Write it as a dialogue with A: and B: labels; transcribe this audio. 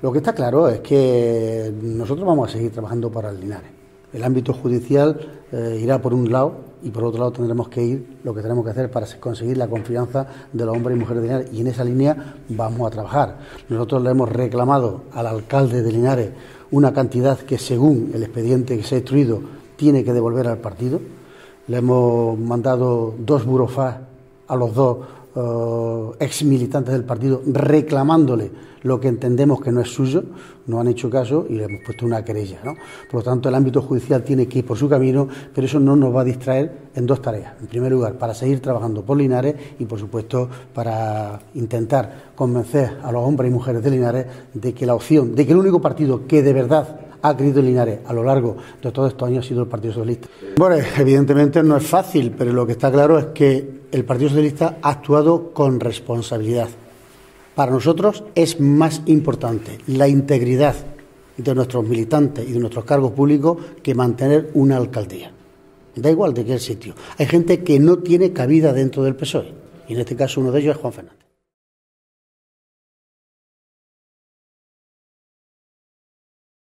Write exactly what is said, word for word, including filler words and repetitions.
A: Lo que está claro es que nosotros vamos a seguir trabajando para el Linares. El ámbito judicial eh, irá por un lado y por otro lado tendremos que ir lo que tenemos que hacer para conseguir la confianza de los hombres y mujeres de Linares, y en esa línea vamos a trabajar. Nosotros le hemos reclamado al alcalde de Linares una cantidad que, según el expediente que se ha instruido, tiene que devolver al partido. Le hemos mandado dos burofax a los dos uh, ex militantes del partido reclamándole lo que entendemos que no es suyo. No han hecho caso y le hemos puesto una querella, ¿no? Por lo tanto, el ámbito judicial tiene que ir por su camino, pero eso no nos va a distraer en dos tareas. En primer lugar, para seguir trabajando por Linares y, por supuesto, para intentar convencer a los hombres y mujeres de Linares de que la opción, de que el único partido que de verdad ha querido en Linares a lo largo de todos estos años ha sido el Partido Socialista. Bueno, evidentemente no es fácil, pero lo que está claro es que el Partido Socialista ha actuado con responsabilidad. Para nosotros es más importante la integridad de nuestros militantes y de nuestros cargos públicos que mantener una alcaldía. Da igual de qué sitio. Hay gente que no tiene cabida dentro del P S O E, y en este caso uno de ellos es Juan Fernández.